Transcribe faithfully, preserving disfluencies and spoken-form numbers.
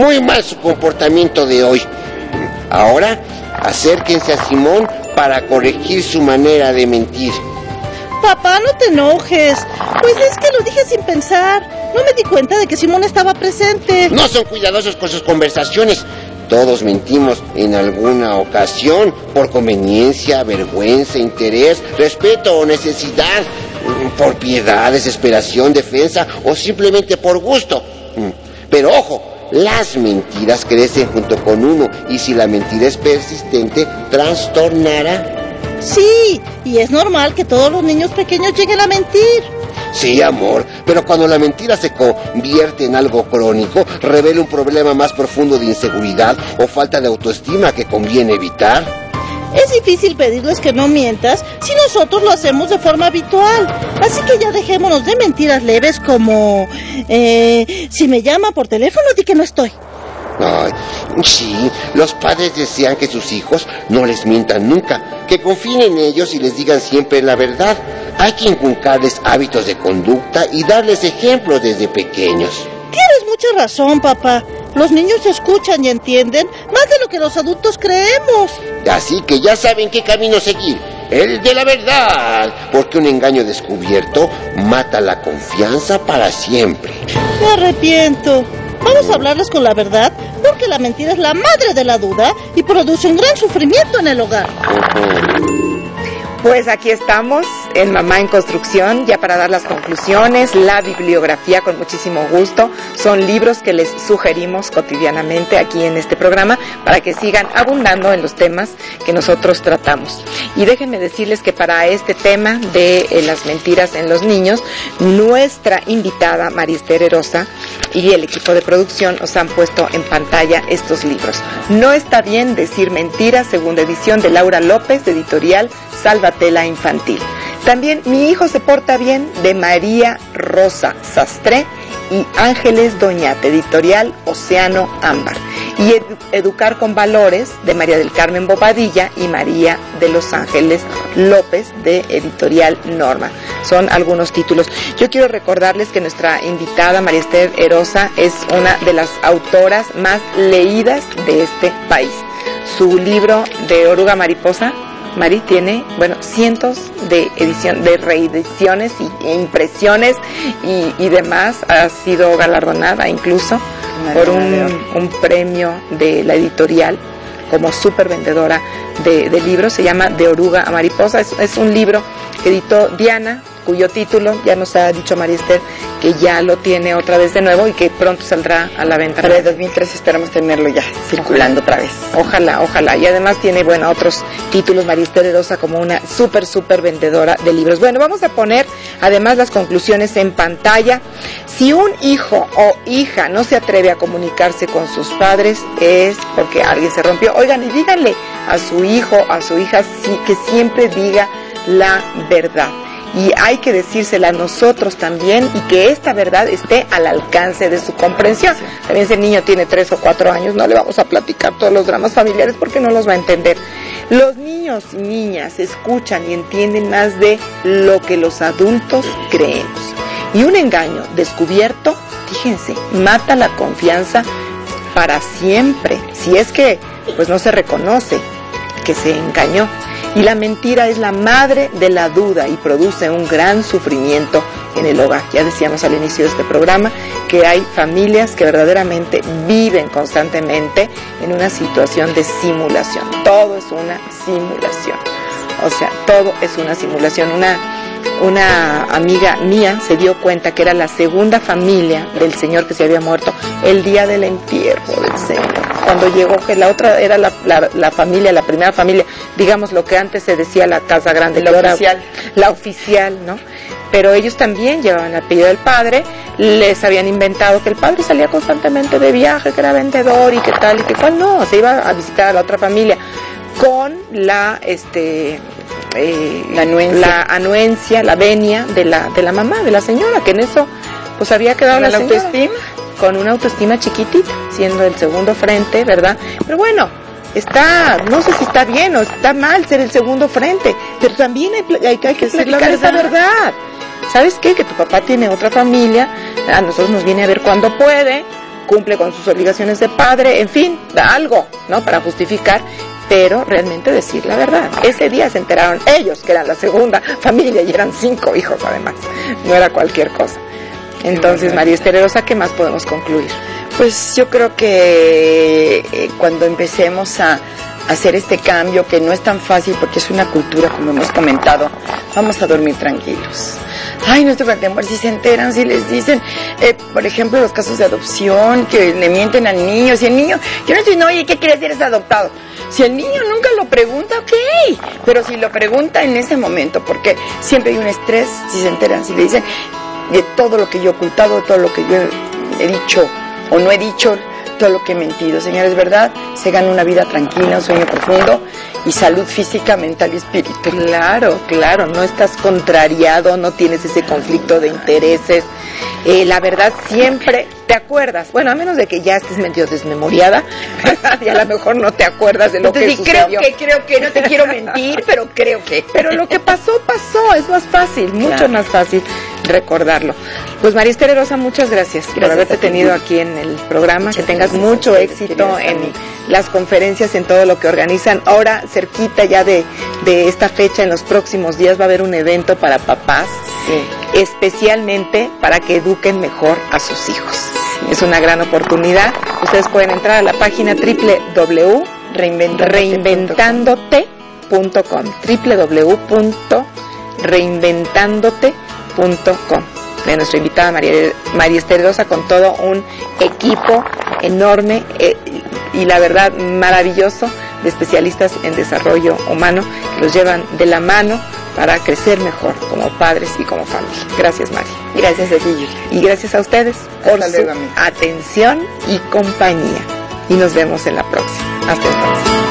Muy mal su comportamiento de hoy. Ahora, acérquense a Simón para corregir su manera de mentir. Papá, no te enojes. Pues es que lo dije sin pensar. No me di cuenta de que Simón estaba presente. No son cuidadosos con sus conversaciones. Todos mentimos en alguna ocasión, por conveniencia, vergüenza, interés, respeto o necesidad, por piedad, desesperación, defensa o simplemente por gusto. Pero ojo, las mentiras crecen junto con uno y si la mentira es persistente, trastornará. Sí, y es normal que todos los niños pequeños lleguen a mentir. Sí, amor, pero cuando la mentira se convierte en algo crónico, revela un problema más profundo de inseguridad o falta de autoestima que conviene evitar. Es difícil pedirles que no mientas si nosotros lo hacemos de forma habitual. Así que ya dejémonos de mentiras leves como... Eh, si me llama por teléfono, di que no estoy. Ay, sí, los padres desean que sus hijos no les mientan nunca, que confíen en ellos y les digan siempre la verdad. Hay que inculcarles hábitos de conducta y darles ejemplos desde pequeños. Tienes mucha razón, papá. Los niños escuchan y entienden más de lo que los adultos creemos. Así que ya saben qué camino seguir, el de la verdad, porque un engaño descubierto mata la confianza para siempre. Me arrepiento. Vamos a hablarles con la verdad, porque la mentira es la madre de la duda y produce un gran sufrimiento en el hogar. Pues aquí estamos, en Mamá en Construcción, ya para dar las conclusiones, la bibliografía con muchísimo gusto. Son libros que les sugerimos cotidianamente aquí en este programa para que sigan abundando en los temas que nosotros tratamos. Y déjenme decirles que para este tema de eh, las mentiras en los niños, nuestra invitada María Esther Erosa y el equipo de producción nos han puesto en pantalla estos libros. No está bien decir mentiras, segunda edición de Laura López, de editorial Salvatella Infantil. También Mi hijo se porta bien, de María Rosa Sastre y Ángeles Doñate, editorial Océano Ámbar. Y Edu- Educar con Valores, de María del Carmen Bobadilla y María de los Ángeles López, de editorial Norma. Son algunos títulos. Yo quiero recordarles que nuestra invitada María Esther Erosa es una de las autoras más leídas de este país. Su libro de Oruga Mariposa, Mari, tiene, bueno, cientos de edición, de reediciones y, e impresiones y, y demás. Ha sido galardonada incluso por un, un premio de la editorial como súper vendedora de, de libros. Se llama De Oruga a Mariposa. Es, es un libro que editó Diana, cuyo título ya nos ha dicho María Esther que ya lo tiene otra vez de nuevo y que pronto saldrá a la venta. Para el dos mil trece esperamos tenerlo ya circulando otra vez. Ojalá, ojalá. Y además tiene, bueno, otros títulos, María Esther Erosa, como una súper, súper vendedora de libros. Bueno, vamos a poner además las conclusiones en pantalla. Si un hijo o hija no se atreve a comunicarse con sus padres es porque alguien se rompió. Oigan, y díganle a su hijo, a su hija, sí, que siempre diga la verdad. Y hay que decírsela a nosotros también y que esta verdad esté al alcance de su comprensión. También si el niño tiene tres o cuatro años, no le vamos a platicar todos los dramas familiares porque no los va a entender. Los niños y niñas escuchan y entienden más de lo que los adultos creemos. Y un engaño descubierto, fíjense, mata la confianza para siempre, si es que pues no se reconoce que se engañó. Y la mentira es la madre de la duda y produce un gran sufrimiento en el hogar. Ya decíamos al inicio de este programa que hay familias que verdaderamente viven constantemente en una situación de simulación. Todo es una simulación. O sea, todo es una simulación. Una, una amiga mía se dio cuenta que era la segunda familia del señor que se había muerto el día del entierro del señor. Cuando llegó, que la otra era la, la, la familia, la primera familia, digamos lo que antes se decía la casa grande, la oficial, la oficial, ¿no? Pero ellos también llevaban el apellido del padre, les habían inventado que el padre salía constantemente de viaje, que era vendedor y que tal y que cual, no, se iba a visitar a la otra familia con la, este, eh, la anuencia, la anuencia, la venia de la, de la mamá, de la señora, que en eso pues había quedado la, la autoestima. Con una autoestima chiquitita, siendo el segundo frente, ¿verdad? Pero bueno, está, no sé si está bien o está mal ser el segundo frente, pero también hay, hay, hay que explicar esa verdad. ¿Sabes qué? Que tu papá tiene otra familia, a nosotros nos viene a ver cuando puede, cumple con sus obligaciones de padre, en fin, da algo, ¿no? Para justificar, pero realmente decir la verdad. Ese día se enteraron ellos que eran la segunda familia y eran cinco hijos además, no era cualquier cosa. Entonces, María Esther Erosa, ¿qué más podemos concluir? Pues yo creo que eh, cuando empecemos a hacer este cambio, que no es tan fácil porque es una cultura, como hemos comentado, vamos a dormir tranquilos. Ay, nuestro temor, si se enteran, si les dicen, eh, por ejemplo, los casos de adopción, que le mienten al niño, si el niño, yo no estoy, no, oye, ¿qué quiere decir es adoptado? Si el niño nunca lo pregunta, ok, pero si lo pregunta en ese momento, porque siempre hay un estrés, si se enteran, si le dicen de todo lo que yo he ocultado, de todo lo que yo he, he dicho o no he dicho, todo lo que he mentido. Señores, ¿verdad? Se gana una vida tranquila, un sueño profundo y salud física, mental y espiritual. Claro, claro, no estás contrariado, no tienes ese conflicto de intereses. Eh, la verdad, siempre te acuerdas. Bueno, a menos de que ya estés medio desmemoriada y a lo mejor no te acuerdas de lo Entonces, que sí, sucedió. creo que, creo que, no te quiero mentir, pero creo que. Pero lo que pasó, pasó. Es más fácil, mucho Claro. más fácil recordarlo. Pues María Esther Erosa, muchas gracias, por Gracias haberte a ti. tenido aquí en el programa. Muchas que tengas gracias mucho a ustedes, éxito queridas en amigas. las conferencias, en todo lo que organizan. Ahora, cerquita ya de, de esta fecha, en los próximos días va a haber un evento para papás, Sí. especialmente para que eduquen mejor a sus hijos. Es una gran oportunidad. Ustedes pueden entrar a la página doble u doble u doble u punto reinventándote punto com, doble u doble u doble u punto reinventándote punto com, de nuestra invitada María, María Esther Erosa, con todo un equipo enorme eh, y la verdad maravilloso de especialistas en desarrollo humano que los llevan de la mano para crecer mejor como padres y como familia. Gracias, María. Gracias a ti, Julia. Y gracias a ustedes por Hasta su luego, amiga. atención y compañía. Y nos vemos en la próxima. Hasta entonces.